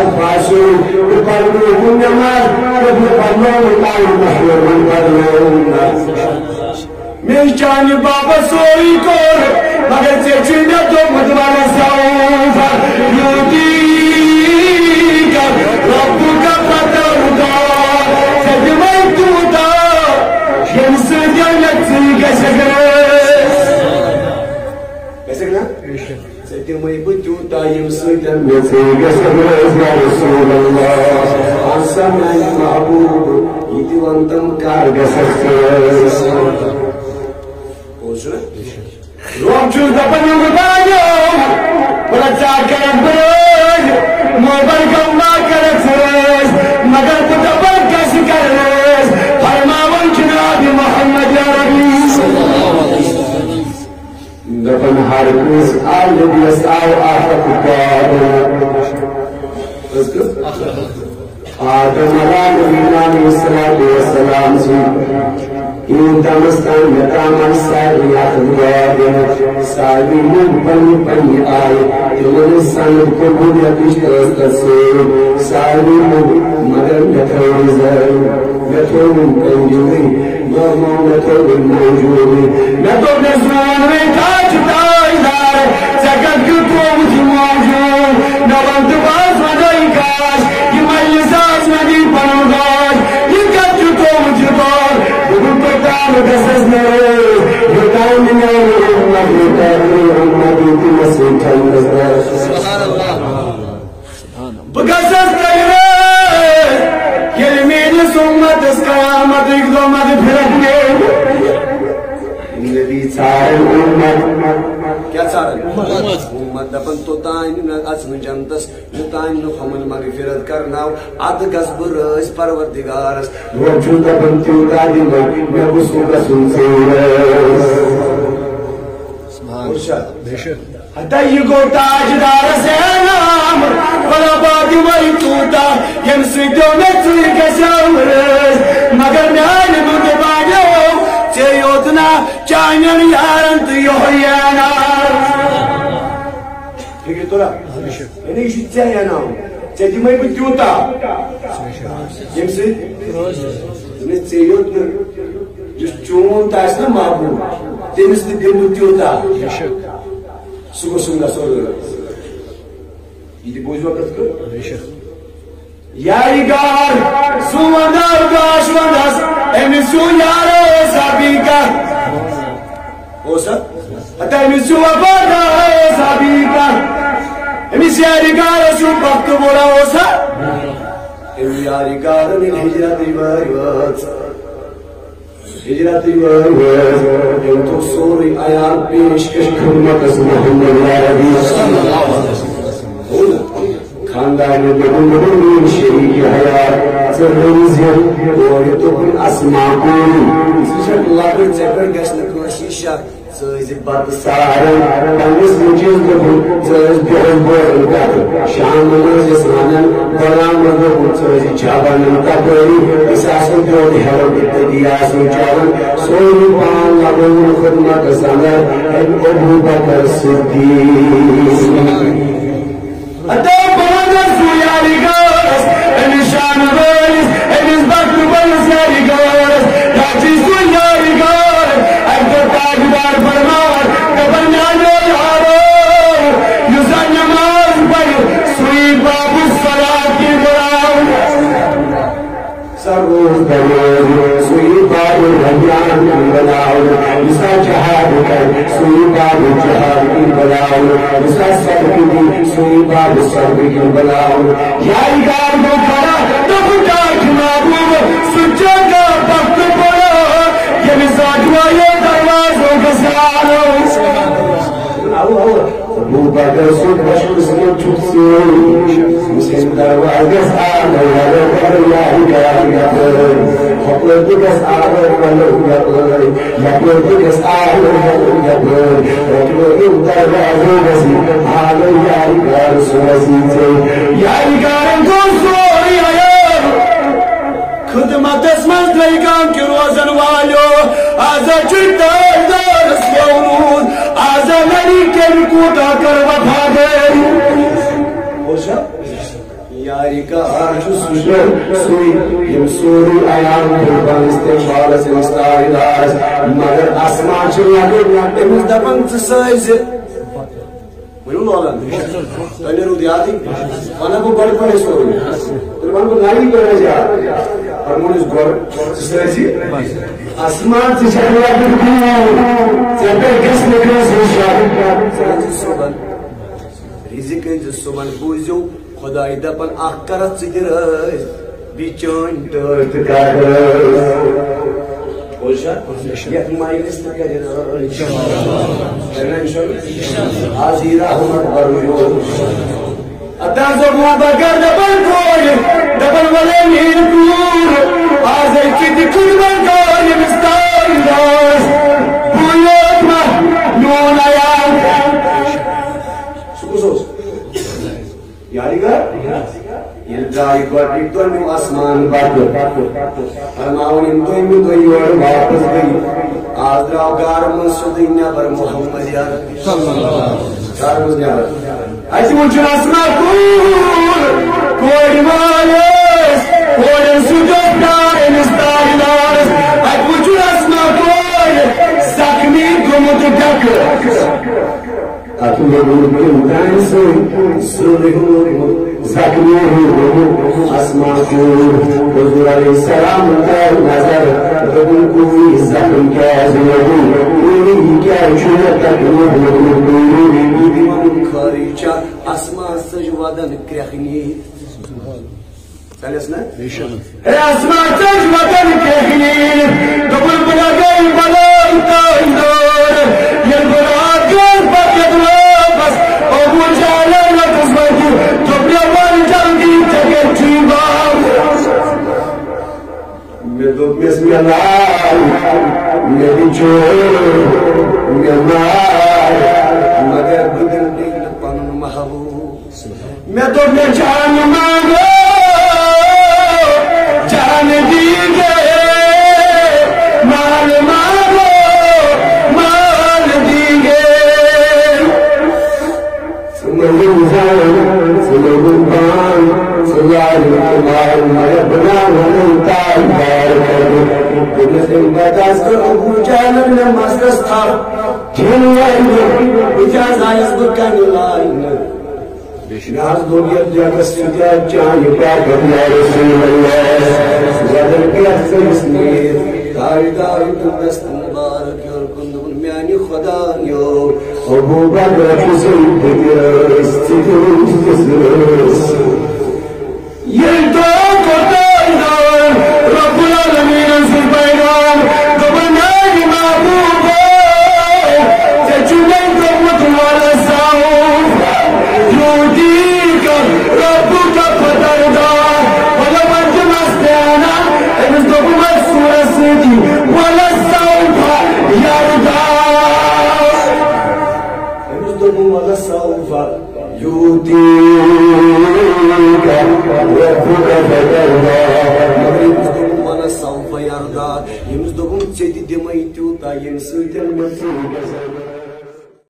فاشل يقربون نماز يقربون من جان بابا سوئی کور مگر چیچنے تو مدوانا سوف یودی کا رب کا پتہ ہوگا سجمائی توتا شمس جنت کیسے کرنا سجمائی توتا شمس جنت کیسے رسول اللہ آسمان معبود یتوانتم کارگسر روم چوز دپن یوں گدانیو پرچار کرن برز موبر گونا کرت رز مگر کتبر کس کر رز فرماون جناب محمد عربی دپن ہر کس آل بیس آو آفت آدم علیہ السلام سے این دمستان نتامن ساریات دیادن ساری من پنی آئی تمن سند کو بودیا پیشترست سے ساری من مگر نتوری زر نتوری پنجوری مرمو نتوری موجوری نتوری نزمان میں تاج دائدار سکت کتو مجھ موجود نوانت باز مدائی کاش یہ مجلساز ندی پنوگاش یہ کت کتو مجھ بار بگو پتار دسز نرے یدائی منائی امت یدائی امت یدائی مسیح کھل نزدار سبحان اللہ بگسز نرے کلمین سمت اس قیامت ایک دو مد پھرکنے نبی چارن امت کیا چارن امت دپن تو تائن اچن جنتس تائن ہمن مغفرت کرناو اد گسب رس پروردگارس روچو دپن تیوتا دی میں بسو گسن سیرس حتی گو تاجدار سے نام بلا بادی وی توتا یم سیدو نتوی گسورس مگر نیان مند باجو چیوتنا چائنن یارن تیوہیانا فکر تولا یعنی ایشی چیانا چیدی مائی بتیوتا یم سید چیوتنا جس چون تاسنا مابو تیمس دی بتیوتا سگو سنگا سور یہ بوجھ وقت کر یاریگار سومندر کاشوندس امیسو یارو سابیکا اوسا حتی امیسو وفادا سابیکا امیس یاریگار سو بخت بولا اوسا امی یاریگار من حجرت ایوائیوات حجرت ایوائیوات انتو سوری آیان پیش اشکرمت از محمد عربی صلی اللہ علیہ وسلم خاندان بدون شریک حیات سرزیر دوریتون اسماکون سیشت اللہ پر چکر گشن کوشیشا سویز بات سارن پانیس مجیز بکن سویز بیرن بورن کر شام منوز اسمانن بلان مدن سویز چابانن تبری اساسن جوڑی حرم اتدیاسن چابن سویز پان لبن خدمت سندر ابو بکر صدیق Nishana Velis, and his back to Velis, Yarigoras, Tachi Sun Yarigoras, and the Tagdar Parmar, the Banana Yaro, Yusanya Mars, by sweet Babu Salaki Brown. Sarus Babu, sweet Babu Rajan Balaun, Yusa Jahadikan, sweet Babu Jahadikan Balaun, Yusa Sadiki, sweet Babu Sadikin Balaun, Yarigar Bukara. سچا وقت پڑا یہ مساجوائے دروازوں کا سالوں ابو بکر suit Bishor سنو چھت سے مسلم دروازے سالوں یادر یاہی کاری یادر حقلت کس آور ولو یادر یقلت کس آور ولو یادر حقلت دروازے بسی آلو یاہی کار سوزی سے یاہی کارن کو سوئی آیا خدمت اسمز لیکن کی روزن والیو آزا چلتائی دار اسیونون آزا لڑی کے کوتا کر وفا گئی یاری کا عرش سوئی یم سوری ایام قربان استقبال سمستاری دارس مگر آسمان چلکر امس دپن سائز ونو لولن تینے رو دیاتی وانا کو بڑھ پڑے سوری ترمان کو نائی کرنے جا فرمونس گور سائزی آسمان سے چلیا کرتی چپر کس نکلے سے سائزی صبح رزق جس صبح بوزیو خدای دپن اخ کرت سگرائز بیچون ترت کارائز خوشا یک مایلس نکرائز کرنا انشاءاللہ آزی رحمت برجو اتاز ابو بکر دپن کوئی دپن والے میر کور آزی کتی قربان کوئی مستان داز بویوت ما نون آیام سکو سوز یاری گا یہ جائی گوڑی تو میں آسمان بات فرماؤں ان تو میں دوئی اور واپس گئی آج راو گارم سدینیا بر محمد یا گارم سدینیا بر ایسی مجھے آسمان کوئی مالس کوئی سجد دار نستاری دارس ایسی مجھے آسمان کوئی سکمی گمت ڈکر أطلب الإمتان سرهم زكنيهم أسمعكم حضور عليه السلام نظر فبنكم الزكن كازمهم إليه كاشنا تكنهم بمن خارجا أسمع سجودا كرخني سلسنا أسمع سجودا كرخني قبل بلاغي بلا انتظار ينبرا بسم الله نبيجو نمار مگر بدل دل پن محبوب میں تو میں جان مانگو جان دیگے مال مانگو مال دیگے سمجھن جان سمجھن بان سیال کمار مربنا ونتال بداز کر ابو جانب نے مستس تھا جنوائن اجاز آئیز بکن لائن ناز دوگیت جاگس چکیا چاہیے پاکت یا رسول اللہ زیادر پیت سے اسمیر داری داری دست مبارک اور کندون میانی خدا نیو ابو بکر کسی بکر استدوس یہ دو کتائی دار رب العالمین انصر بینام گبنائی محبوبا تجنن قوت والا ساؤف یودی کا رب کا پتر دار والا منجم استیانا امس دوبو مکسور سیدی والا ساؤف یاردار امس دوبو والا ساؤف یودی کا رب کا پتر دار سوف يرضى يمس دوم تشدي دميتو تا يمسو تلمسو